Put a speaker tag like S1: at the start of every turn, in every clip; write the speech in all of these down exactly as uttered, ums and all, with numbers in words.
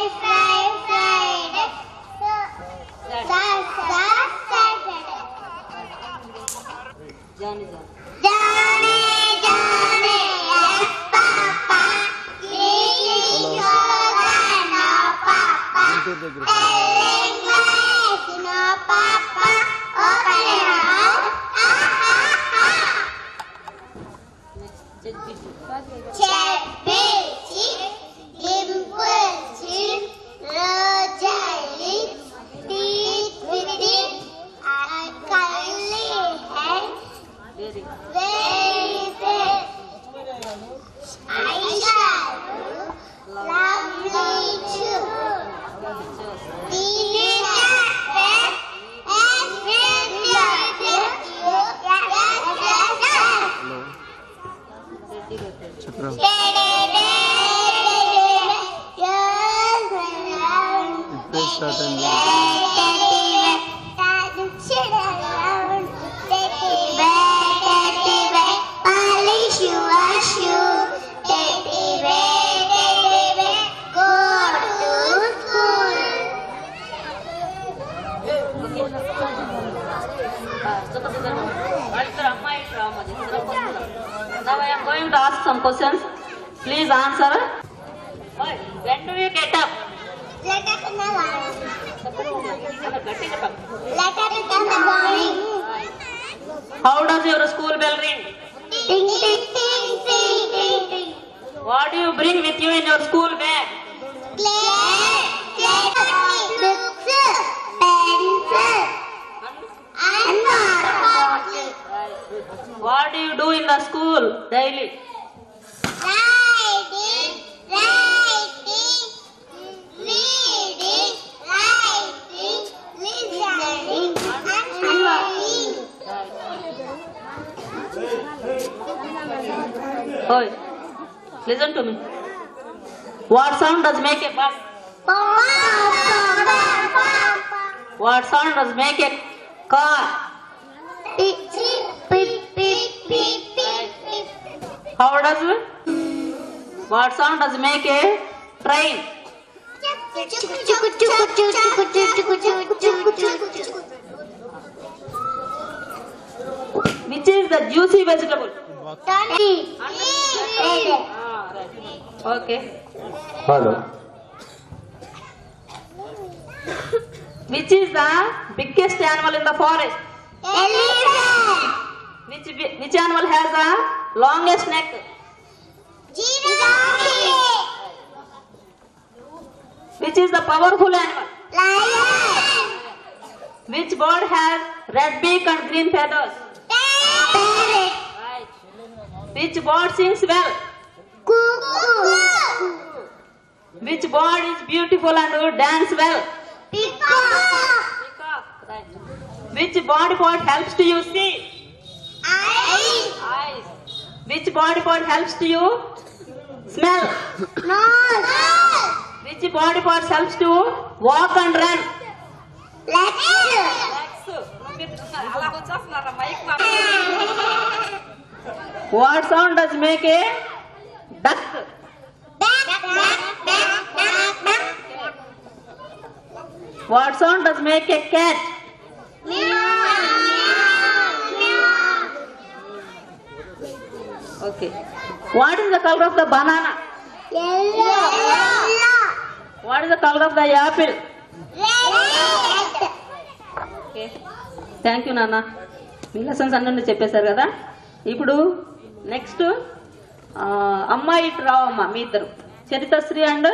S1: जाने जाने
S2: जाने जाने yes papa eating sugar no papa telling lies no papa open your mouth chubby cheek dimple chin rosy lips teeth with it curly hair
S1: very
S2: very fair eyeshadow lovely too teenage and polish your shoe. Teddy bear, teddy bear, go to school.
S1: Now I am going to ask some questions. Please answer. When do you get up?
S2: Let us in the morning. Let us in the morning.
S1: How does your school bell ring?
S2: Ding ding ding ding ding ding.
S1: What do you bring with you in your school bag?
S2: Plate, plate, books, pencil, and water bottle.
S1: What do you do in the school daily?
S2: Writing, writing, reading, writing, listening, and learning.
S1: Oi, listen to me. What sound does make a bus? What sound does make a car?
S2: Beep, beep, beep, beep, beep, beep.
S1: How does it? What sound does make a train? Which is the juicy vegetable? Ah, right. Okay.
S3: Hello.
S1: Which is the biggest animal in the forest?
S2: Elephant.
S1: Which which animal has the longest neck?
S2: Giraffe.
S1: Which is the powerful animal?
S2: Lion.
S1: Which bird has red beak and green feathers?
S2: Parrot.
S1: Right. Which bird sings well?
S2: Cuckoo.
S1: Which bird is beautiful and dance well?
S2: Peacock.
S1: Peacock. Right. Which body part helps to you see?
S2: Eyes.
S1: Eyes. Which body part helps to you smell?
S2: Nose.
S1: Which body part helps to walk and run?
S2: Legs.
S1: What sound does make a duck?
S2: Back, back, back, back, back.
S1: What sound does make a cat?
S2: Meow, meow.
S1: Okay. What is the color of the banana?
S2: Yellow.
S1: What is the color of the apple?
S2: Red.
S1: Okay. Thank you నాన్న. మీ lessons అన్నీ చెప్పేశారు కదా. ఇప్పుడు next అమ్మాయి ఇటు రావమ్మా మీ ఇద్దరు చరితశ్రీ అండ్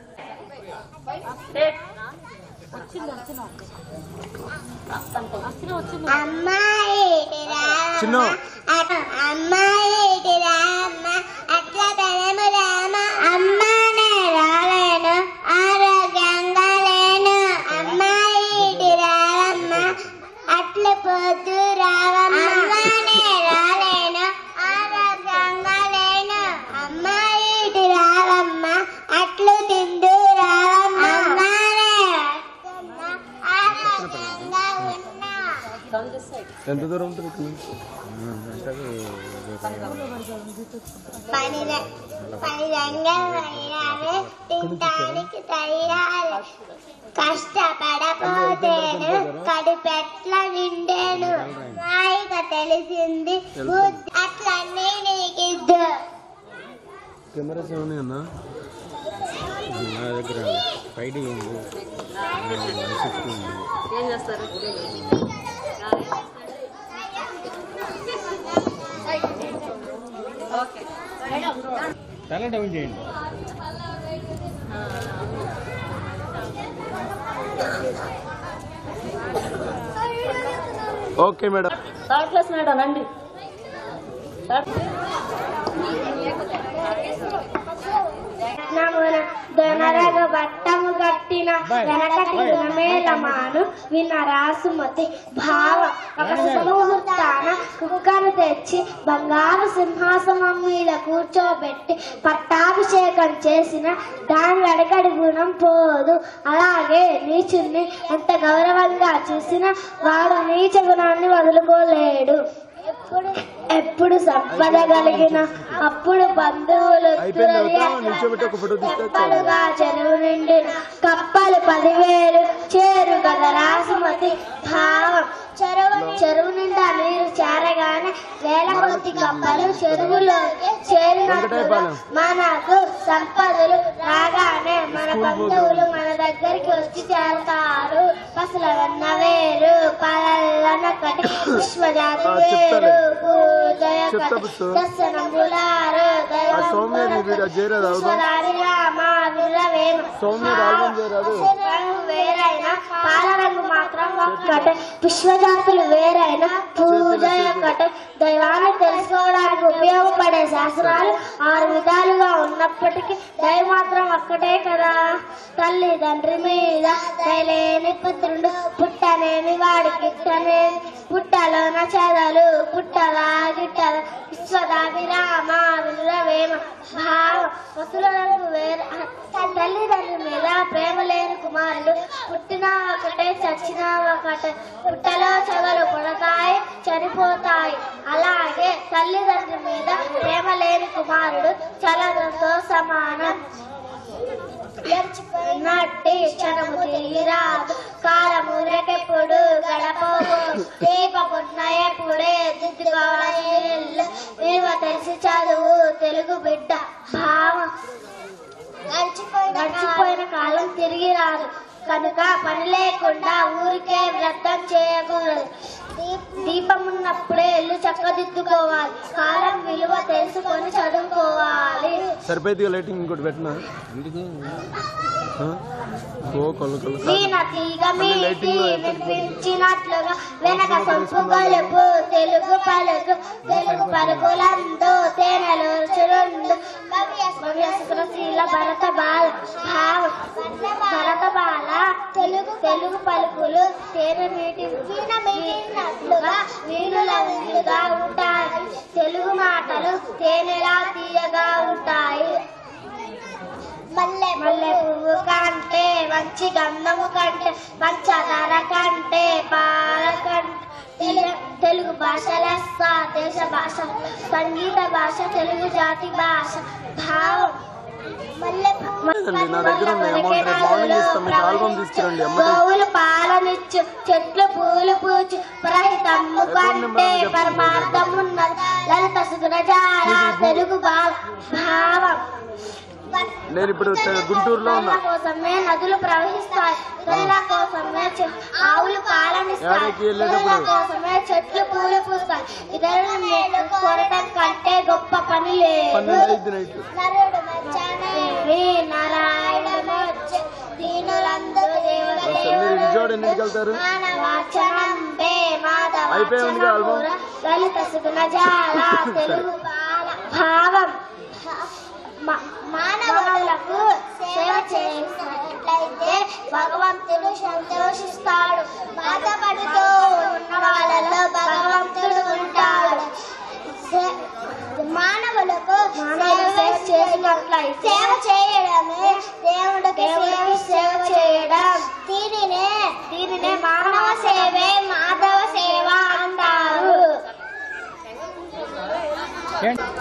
S2: అమ్మాయి
S3: చిన్న
S2: అమ్మాయి రామ అట్లా బలము రామ అమ్మానే రాలేను ఆరోగ్యంగా లేను అమ్మాయి రావమ్మ అట్ల పొద్దు రావమ్మ అమ్మానే రాలేను ఆరోగ్యంగా లేను అమ్మాయి రావమ్మ అట్లు తిందు రావమ్మ అమ్మానే ఆరోగ్యంగా ఉన్నా.
S3: ఎంత దూరం ఉంటుంది
S2: పని పని రంగా తినడానికి తయారు కష్టపడపోతేను కడిపెట్ల నిండేను హాయిగా తెలిసింది అట్లన్నీ నీకిద్దు.
S3: కెమెరాస్ ఏమన్నా అన్న నా దగ్గర ఫైటింగ్ ఉంది,
S1: ఏం చేస్తారు? ఓకే
S3: టాలెంట్ అవి చేయండి. Okay madam.
S1: Third class madam రండి.
S2: దొనరగ బట్టము కట్టిన వెనకటి గుణమేలమాను విన్న రాసుమతి భావ ఒక సుముహూర్తాన కుక్కను తెచ్చి బంగారు సింహాసనం మీద కూర్చోబెట్టి పట్టాభిషేకం చేసిన దాని వెనకటి గుణం పోదు. అలాగే నీచుణ్ణి ఎంత గౌరవంగా చూసిన వాడు నీచ గుణాన్ని వదులుకోలేడు. ఎప్పుడు సంపద కలిగిన అప్పుడు బంధువులు కప్పలుగా చెరువు నిండిన కప్పలు పదివేలు చేరు కదా రాసుమతి భావం. చెరువు చెరువు నిండా నీరు చేరగానే వేల కొద్ది కప్పలు చెరువులోకి చేరినట్టుగా మనకు సంపదలు రాగానే మన బంధువులు మన దగ్గరికి వచ్చి చేరతారు. పసుల వెన్న వేరు పలల్లనకటి విశ్వజాతి వేరు దర్శనములారు వేరైన పాలరంగు మాత్రం ఒక్కటే విశ్వజాతులు వేరైన పూజ ఒక్కటే. దైవాన్ని తెలుసుకోవడానికి ఉపయోగపడే శాస్త్రాలు ఆరు విధాలుగా ఉన్నప్పటికీ దయ మాత్రం ఒక్కటే కదా. తల్లి తండ్రి మీద దయలేని పుత్రుడు పుట్టనేమి వాడి గిట్టనేమి పుట్టలోన చెదలు పుట్టలా గిట్టల విశ్వదాభిరామ వినురవేమ భావం. వసులకు వేరే తల్లిదండ్రుల మీద ప్రేమ లేని కుమారుడు పుట్టినా ఒకటే చచ్చినా ఒకటే. పుట్టలో చెదలు పుడతాయి చనిపోతాయి. అలాగే తల్లిదండ్రుల మీద ప్రేమ లేని కుమారుడు చలనంతో సమానం. నట్టి క్షణము తీరాదు కాలము రెకెప్పుడు గడపవు దీపమున్న ఎప్పుడే దిద్దుకోవాలి విలువ తెలిసి చదువు తెలుగు బిడ్డ భావం. గడిచిపోయిన కాలం తిరిగి రాదు కనుక పని లేకుండా ఊరికే వ్రతం చేయకూడదు. దీపం ఉన్నప్పుడే ఇల్లు చక్కదిద్దుకోవాలి. కాలం విలువ తెలుసుకొని చదువుకోవాలి.
S3: సరిపోయింది లైటింగ్ ఇంకోటి పెట్టినా
S2: వినిపించినట్లుగా వెనక సొంపు గలుపు తెలుగు పలుకు తెలుగు పలుకులందు తేనెలు చురుండు శీల భరత బాల భావం. భరత బాల తెలుగు తెలుగు పలుకులు తేనె మీటి మీటినట్లుగా వీణులందుగా ఉంటాయి. తెలుగు మాటలు తేనెలా తీయగా ఉంటాయి. మల్లె మల్లె పువ్వు కంటే మంచి గంధము కంటే పంచదార కంటే పాల కంటే తెలుగు భాష లెస్స దేశ భాష సంగీత భాష తెలుగు జాతి భాష భావం. గోవులు పాలనిచ్చు చెట్లు పూలు పూచు ప్రహితమ్ము కంటే పరమార్థమున్నది లలిత సుగుణజాల తెలుగు భావం.
S3: నేను ఇప్పుడు గుంటూరులో ఉన్నా.
S2: కోసమే నదులు ప్రవహిస్తాయి ఇతరుల కోసమే ఆవులు పాలనిస్తాయి ఇతరుల కోసమే చెట్లు పూలు పూస్తాయి. ఇతరులను కొరటం కంటే గొప్ప పని లేదు. నరుడు మెచ్చనేవి నారాయణ దీనులందరూ దేవుడు మానవాచనంబే మాధవ లలిత సుగుణజాల తెలుగు భావం. మానవులకు సేవ చేసినట్లయితే భగవంతుడు సంతోషిస్తాడు. బాధపడుతూ ఉన్న వాళ్ళలో భగవంతుడు ఉంటాడు. మానవులకు చేసినట్లయితే సేవ చేయడమే దేవుడికి సేవ చేయడం. దీనినే దీనినే మానవ సేవే మాధవ సేవ అంటారు.